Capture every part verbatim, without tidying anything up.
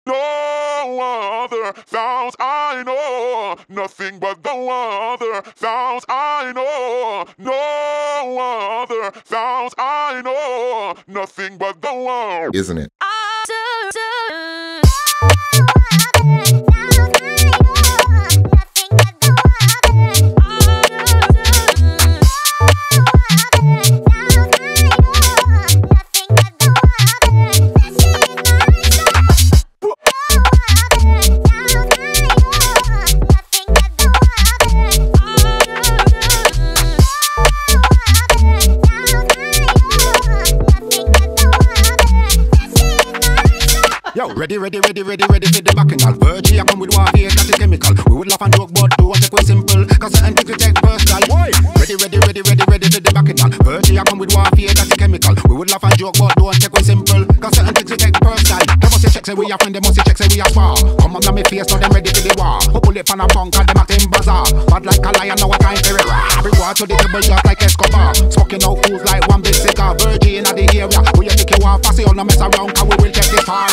No other sounds I know, nothing but the other sounds I know. No other sounds I know, nothing but the one. Isn't it? Yo, ready, ready, ready, ready, ready for the bacchanal. Virji, I come with one here, that is chemical. We would laugh and joke, but do what take way simple. Cause certain things we take personal. Why? Ready, ready, ready, ready, ready for the bacchanal. Virji, I come with one here, that is chemical. We would laugh and joke, but do what take way simple. Cause certain things we take personal. They must check, say we are friend, they must check, say we are spar. Come on, me face, now them ready for the war. Who pull it on a punk, and them acting bazaar. Bad like a lion, now I time for it. Reward to the table, just like Escobar. Smoking out fools like one big cigar. Virji in the area, we you think you want fussy, all no mess around, cause we will take this far.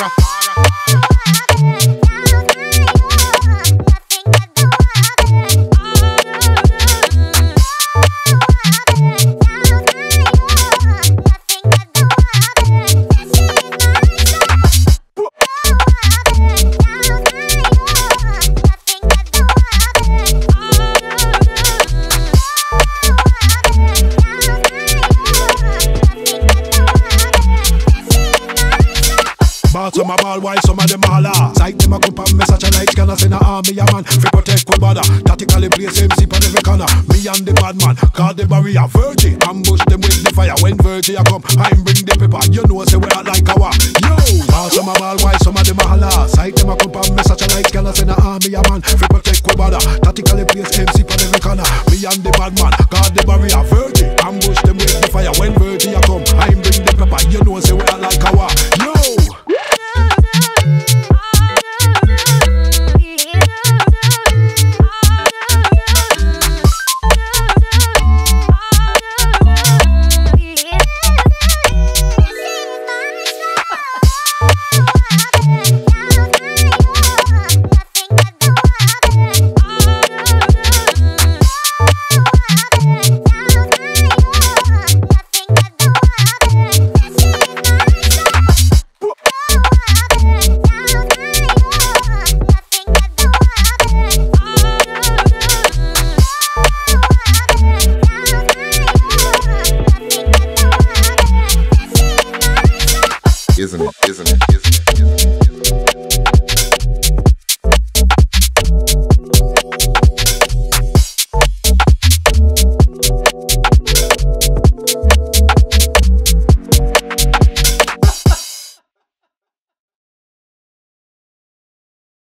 Some a ball while some of them all are. Sight them a group and message a like scanner. Send a army a man fi protect we border. Tactically place M C on every corner. Me and the bad man call the barrier. Virji ambush them with the fire. When Virji a come, I bring the pepper. You know say we are like our. Yo, ball some a ball while some of them all are. Sight them a group and message a like scanner. Send a army a man fi protect we border. Tactically place M C on every corner. Me and the bad man call the barrier.